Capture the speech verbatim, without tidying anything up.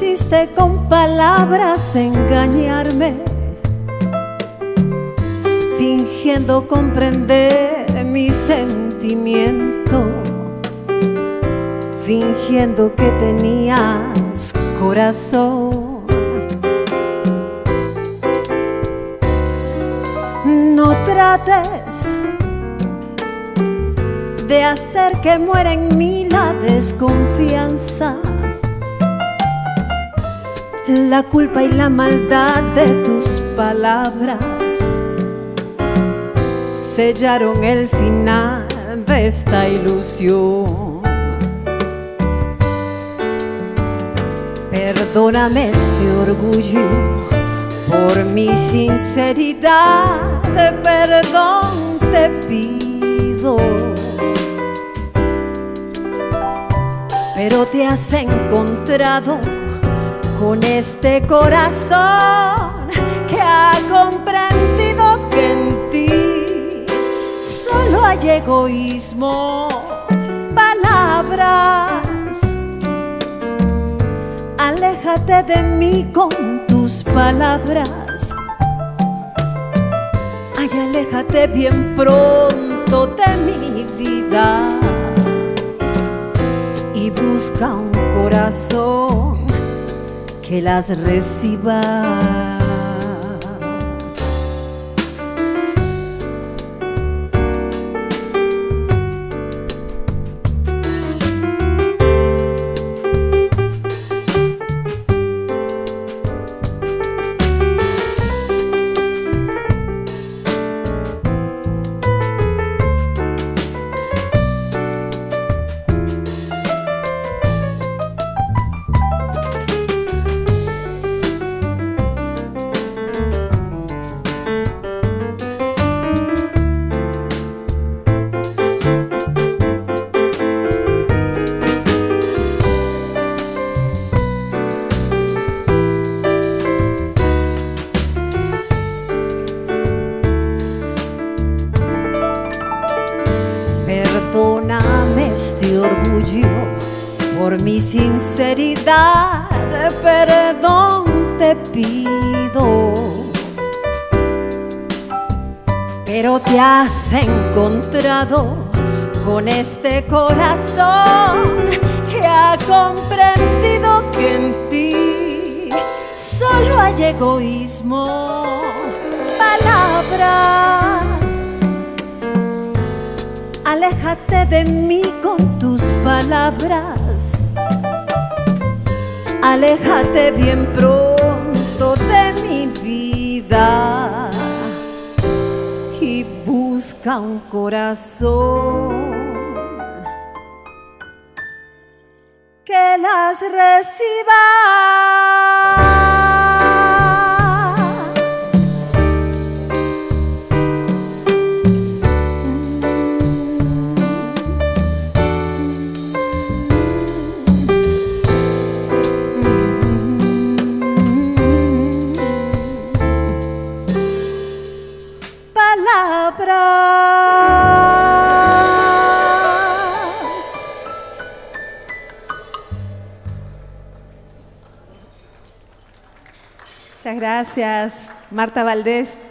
quisiste con palabras engañarme, fingiendo comprender mi sentimiento, fingiendo que tenías corazón. No trates de hacer que muera en mí la desconfianza, la culpa y la maldad de tus palabras sellaron el final de esta ilusión. Perdóname este orgullo por mi sinceridad, perdón te pido. Pero te has encontrado con este corazón que ha comprendido que en ti solo hay egoísmo, palabras. Aléjate de mí con tus palabras. Ay, aléjate bien pronto de mi vida y busca un corazón que las reciba. Perdóname este orgullo por mi sinceridad, perdón te pido. Pero te has encontrado con este corazón que ha comprendido que en ti solo hay egoísmo, palabras. Aléjate de mí con tus palabras. Aléjate bien pronto de mi vida y busca un corazón que las reciba. Palabras. Muchas gracias, Marta Valdés.